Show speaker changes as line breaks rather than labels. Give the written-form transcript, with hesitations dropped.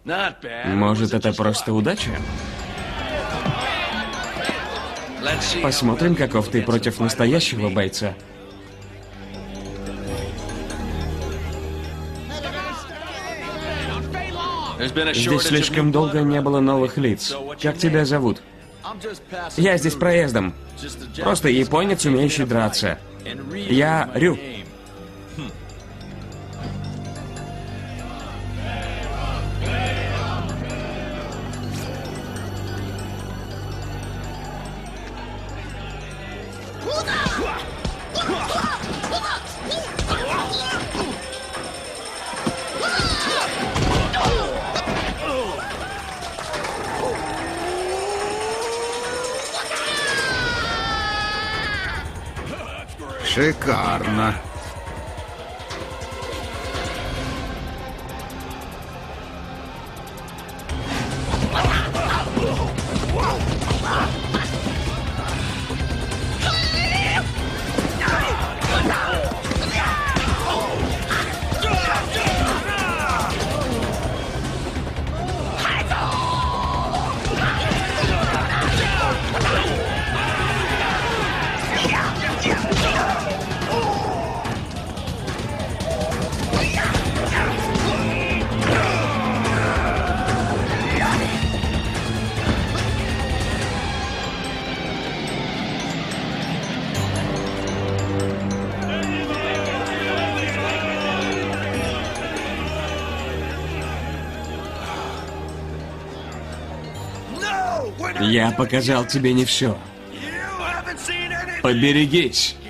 Может, это просто удача? Посмотрим, каков ты против настоящего бойца. Здесь слишком долго не было новых лиц. Как тебя зовут? Я здесь проездом. Просто японец, умеющий драться. Я Рю.
Шикарно.
Я показал тебе не все. Поберегись.